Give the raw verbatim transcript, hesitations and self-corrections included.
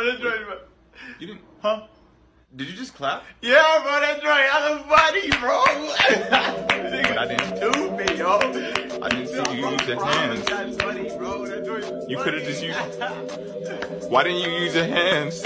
bro, that's right, bro. You didn't. Huh? Did you just clap? Yeah, bro, that's right. I was funny, bro. But I didn't. Stupid, yo. I didn't see you use your hands. That's funny, bro. That's right. You could have just used. Why didn't you use your hands?